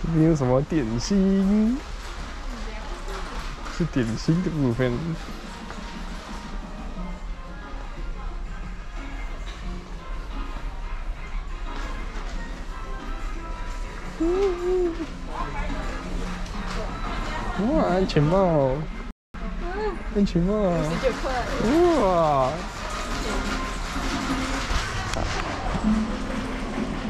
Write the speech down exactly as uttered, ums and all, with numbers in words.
这边有什么点心？是点心的部分。哇，安全帽！安全帽！ 十九块。 哇！